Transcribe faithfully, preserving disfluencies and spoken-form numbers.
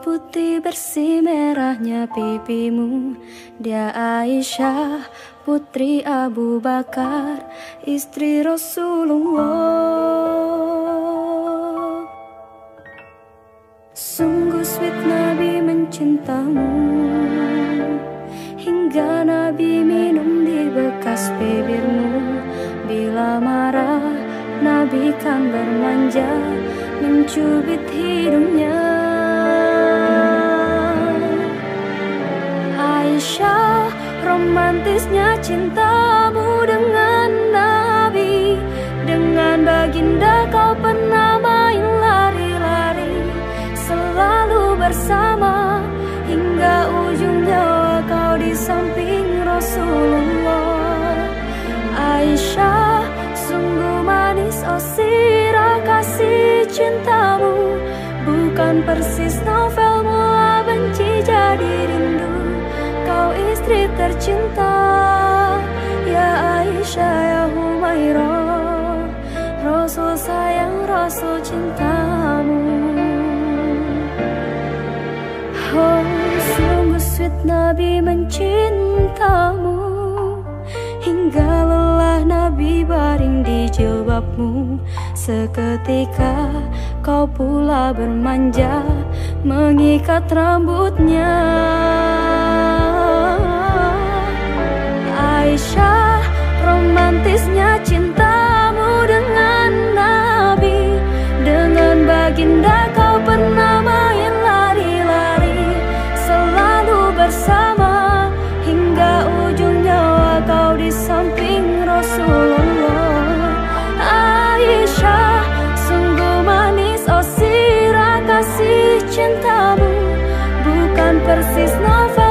putih bersih merahnya pipimu. Dia Aisyah, putri Abu Bakar, istri Rasulullah. Sungguh sweet Nabi mencintamu, hingga Nabi minum di bekas bibirmu. Bila marah Nabi kan bermanja, mencubit hidungnya. Aisyah, romantisnya cintamu dengan Nabi. Dengan baginda kau pernah main lari-lari, selalu bersama hingga ujung nyawa kau di samping Rasulullah. Aisyah, sungguh manis oh sirah kasih cintamu, bukan persis novel mula benci jadi rindu. Kau istri tercinta, ya Aisyah ya Humairah, Rasul sayang Rasul cintamu. Oh sungguh sweet Nabi mencintamu, hingga lelah Nabi baring di jilbabmu. Seketika kau pula bermanja, mengikat rambutnya. Aisyah, romantisnya cintamu dengan Nabi. Dengan baginda kau pernah main lari-lari, selalu bersama hingga ujung nyawa kau di samping Rasulullah. Aisyah, sungguh manis oh sirah kasih cintamu, bukan persis novel